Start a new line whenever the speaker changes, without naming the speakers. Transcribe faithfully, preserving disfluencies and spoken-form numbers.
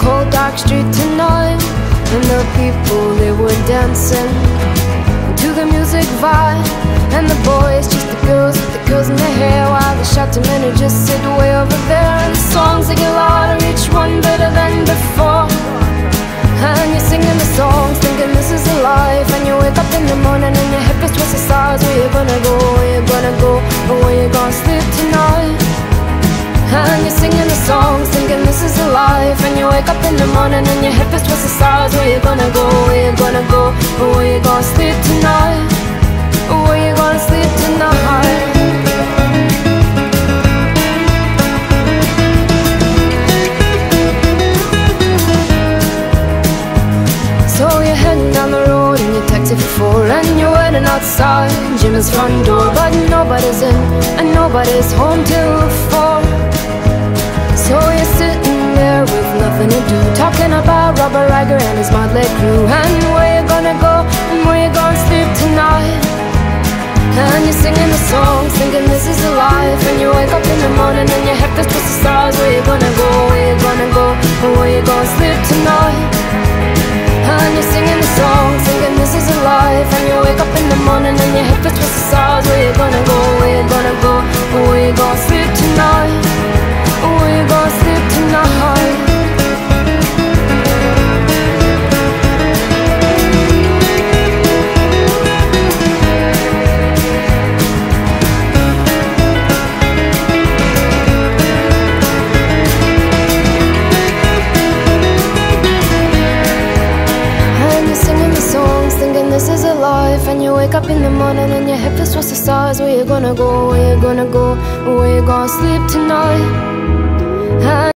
cold dark street tonight, and the people, they were dancing to the music vibe. And the boys just the girls with the girls in their hair, while the shouting men who just sit way over there. And the songs they get louder, each one better than before. And you're singing the songs, thinking this is a life. And you wake up in the morning and your hip is twisted sides. Where you gonna go, where you gonna go, or where you gonna sleep tonight? And you're singing the songs, thinking this is a life. And you wake up in the morning and your hip is twisted sides. Where you gonna go, where you gonna go, or where you gonna sleep tonight? Or where you gonna sleep tonight? So you're heading down the road in your taxi for four, and you're waiting outside Jimmy's front door. But nobody's in and nobody's home till four. So you're sitting there with nothing to do, talking about Robert Riger and his motley crew. And where you gonna go and where you gonna sleep tonight? And you're singing the songs, thinking this is a life. And you wake up in the morning and your head feels twisted the stars. Where you gonna go, where you gonna go, or where you gonna sleep tonight? And you're singing the songs, thinking this is a life. And you wake up in the morning and your head feels twisted the stars. Where you gonna go, where you gonna go, or where you gonna sleep tonight? Or where you gonna sleep tonight? This is a life. And you wake up in the morning and your head feels twisted the stars. Where you gonna go, where you gonna go, or where you gonna sleep tonight? And